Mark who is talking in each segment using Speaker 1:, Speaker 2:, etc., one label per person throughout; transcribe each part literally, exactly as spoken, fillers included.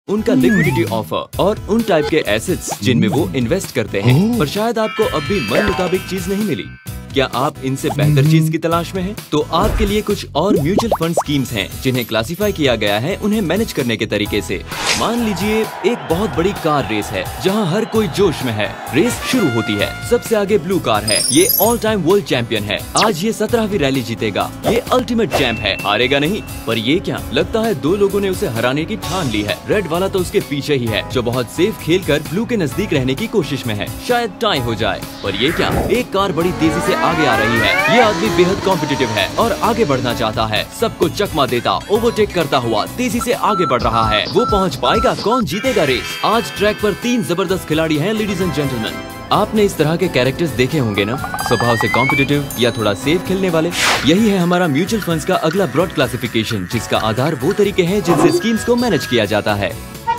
Speaker 1: उनका liquidity offer और उन टाइप के एसेट्स जिनमें वो इन्वेस्ट करते हैं, पर शायद आपको अब भी मन मुताबिक चीज नहीं मिली। क्या आप इनसे बेहतर चीज की तलाश में हैं? तो आपके लिए कुछ और म्यूचुअल फंड स्कीम्स हैं जिन्हें क्लासिफाई किया गया है उन्हें मैनेज करने के तरीके से। मान लीजिए एक बहुत बड़ी कार रेस है जहां हर कोई जोश में है। रेस शुरू होती है, सबसे आगे ब्लू कार है, ये ऑल टाइम वर्ल्ड चैंपियन है। आज ये सत्रहवीं रैली जीतेगा, ये अल्टीमेट चैंप है, हारेगा नहीं। पर ये क्या, लगता है दो लोगों ने उसे हराने की ठान ली है। रेड वाला तो उसके पीछे ही है, जो बहुत सेफ खेल कर ब्लू के नजदीक रहने की कोशिश में है, शायद टाई हो जाए। पर ये क्या, एक कार बड़ी तेजी से आगे आ रही है। ये आदमी बेहद कॉम्पिटिटिव है और आगे बढ़ना चाहता है, सबको चकमा देता, ओवरटेक करता हुआ तेजी से आगे बढ़ रहा है। वो पहुंच पाएगा? कौन जीतेगा रेस? आज ट्रैक पर तीन जबरदस्त खिलाड़ी हैं, लेडीज एंड जेंटलमैन। आपने इस तरह के कैरेक्टर्स देखे होंगे ना, स्वभाव से कॉम्पिटिटिव या थोड़ा सेफ खेलने वाले। यही है हमारा म्यूचुअल फंड्स का अगला ब्रॉड क्लासिफिकेशन, जिसका आधार वो तरीके हैं जिनसे स्कीम्स को मैनेज किया जाता है।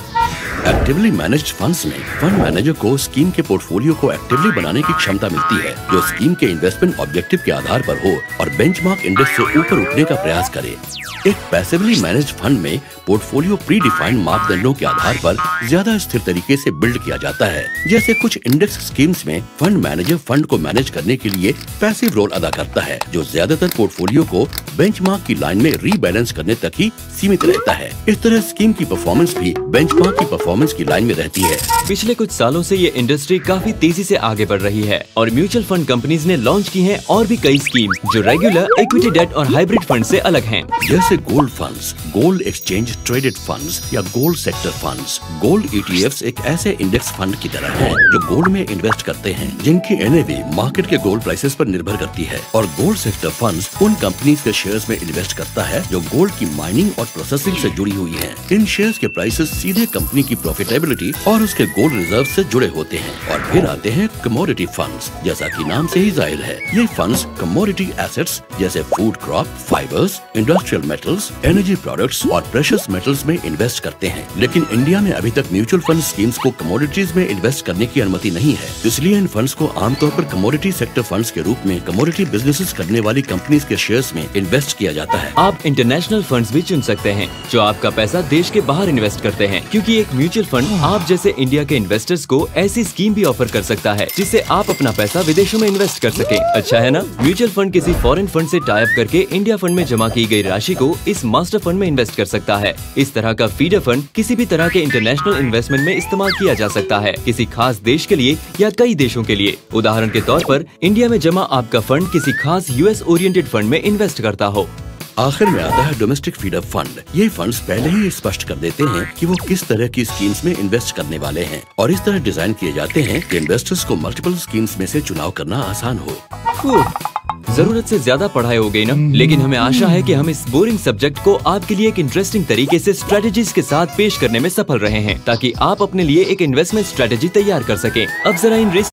Speaker 2: एक्टिवली मैनेज्ड फंड्स में फंड मैनेजर को स्कीम के पोर्टफोलियो को एक्टिवली बनाने की क्षमता मिलती है, जो स्कीम के इन्वेस्टमेंट ऑब्जेक्टिव के आधार पर हो और बेंचमार्क इंडेक्स से ऊपर उठने का प्रयास करे। एक पैसिवली मैनेज्ड फंड में पोर्टफोलियो प्री डिफाइंड मापदंडों के आधार पर ज्यादा स्थिर तरीके से बिल्ड किया जाता है। जैसे कुछ इंडेक्स स्कीम्स में फंड मैनेजर फंड को मैनेज करने के लिए पैसिव रोल अदा करता है, जो ज्यादातर पोर्टफोलियो को बेंचमार्क की लाइन में रीबैलेंस करने तक ही सीमित रहता है। इस तरह स्कीम की परफॉर्मेंस भी बेंचमार्क की परफॉर्मेंस की लाइन में रहती है।
Speaker 1: पिछले कुछ सालों से ये इंडस्ट्री काफी तेजी से आगे बढ़ रही है और म्यूचुअल फंड कंपनीज ने लॉन्च की हैं और भी कई स्कीम जो रेगुलर इक्विटी डेट और हाइब्रिड फंड से अलग हैं।
Speaker 2: जैसे gold funds, gold exchange traded funds या gold sector funds. Gold ETFs एक ऐसे इंडेक्स फंड की तरह हैं जो गोल्ड में इन्वेस्ट करते हैं, जिनकी एनएवी मार्केट के गोल्ड प्राइसेस पर निर्भर करती है। और गोल्ड सेक्टर फंड्स उन कंपनीज के शेयर्स में इन्वेस्ट करता है जो गोल्ड की माइनिंग और प्रोसेसिंग से जुड़ी हुई है। इन शेयर्स के प्राइसेस सीधे कंपनी की प्रॉफिटेबिलिटी और उसके गोल्ड रिजर्व से जुड़े होते हैं। और फिर आते हैं कमोडिटी फंड्स। जैसा कि नाम से ही जाहिर है, ये फंड्स कमोडिटी एसेट्स जैसे food crop, fibres, industrial metals, energy products और प्रेशियस मेटल्स में इन्वेस्ट करते हैं। लेकिन इंडिया में अभी तक म्यूचुअल फंड स्कीम्स को कमोडिटीज में इन्वेस्ट करने की अनुमति नहीं है। इसलिए इन फंड्स को आमतौर पर कमोडिटी सेक्टर फंड्स के रूप में कमोडिटी बिजनेसेस करने वाली कंपनीज के शेयर्स में इन्वेस्ट किया जाता है।
Speaker 1: आप इंटरनेशनल फंड्स भी चुन सकते हैं जो आपका पैसा देश के बाहर इन्वेस्ट करते हैं, क्योंकि एक म्यूचुअल फंड आप जैसे इंडिया के इन्वेस्टर्स को ऐसी स्कीम भी ऑफर कर सकता है जिससे आप अपना पैसा विदेशों में इन्वेस्ट कर सकें। अच्छा है ना? म्यूचुअल फंड किसी फॉरेन फंड से टाई अप करके इंडिया फंड में जमा की गई राशि को इस मास्टर फंड में इन्वेस्ट कर सकता है। इस तरह का फीडर फंड किसी भी तरह के इंटरनेशनल इन्वेस्टमेंट में इस्तेमाल किया जा सकता है, किसी खास देश के लिए या कई देशों के लिए। उदाहरण के तौर पर इंडिया में जमा आपका फंड किसी खास यूएस ओरिएंटेड फंड में इन्वेस्ट करता हो।
Speaker 2: आखिर में आता है डोमेस्टिक फीडर फंड। ये फंड्स पहले ही स्पष्ट कर देते हैं कि वो किस तरह की स्कीम्स में इन्वेस्ट करने वाले हैं और इस तरह डिजाइन किए जाते हैं कि इन्वेस्टर्स को मल्टीपल स्कीम्स में से चुनाव करना आसान हो।
Speaker 1: जरूरत से ज्यादा पढ़ाई हो गई ना, लेकिन हमें आशा है कि हम इस बोरिंग सब्जेक्ट को आपके लिए एक इंटरेस्टिंग तरीके से स्ट्रेटेजीज के साथ पेश करने में सफल रहे हैं, ताकि आप अपने लिए एक इन्वेस्टमेंट स्ट्रेटेजी तैयार कर सकें। अब जरा इन